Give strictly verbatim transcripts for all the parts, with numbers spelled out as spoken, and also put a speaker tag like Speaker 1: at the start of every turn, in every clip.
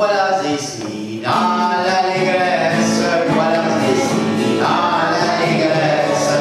Speaker 1: voilà ici dans l'allégresse, voilà ici dans l'allégresse,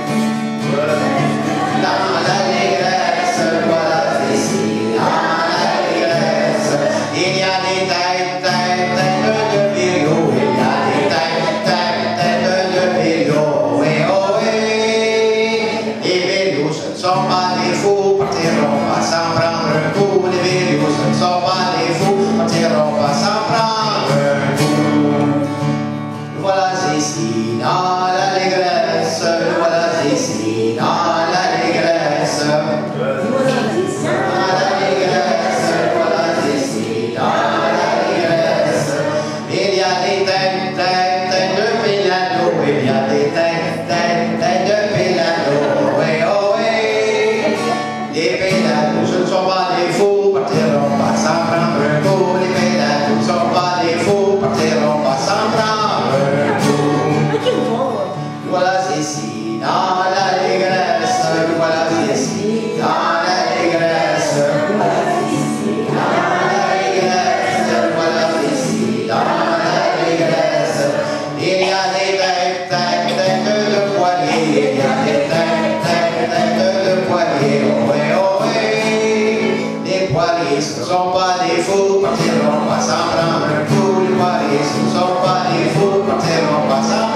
Speaker 1: dans l'allégresse, voilà ici dans l'allégresse. Il y a des têtes, têtes, têtes de virios, il y a des têtes, têtes, têtes de virios, oui, oh oui. Les virios, ce ne sont pas des fous, partiront pas sans prendre un coup. Les virios, ce ne sont pas des fous, partiront pas sans prendre un coup. Voilà ici dans l'allégresse, voilà ici dans l'allégresse, dans l'allégresse, voilà ici dans l'allégresse. Il y a des têtes, têtes, têtes de Pilano, il y a des têtes, têtes, têtes de Pilano, oui, oh oui. Les Pilanos, ce ne sont pas des fous, partiront pas sans prendre un coup. Les Pilanos ne sont pas des fous, partiront pas sans prendre un coup. Voilà ici dans l'allégresse, voilà ici dans l'allégresse, voilà ici dans l'allégresse, voilà ici dans l'allégresse. Il y a des têtes, têtes, têtes de poilier, il y a des têtes, têtes, têtes de poilier, oh oui, oh oui. Les poiliers, ce ne sont pas des fous, partiront pas sans prendre un coup. Les poiliers, ce ne sont pas des fous, partiront pas sans prendre un coup.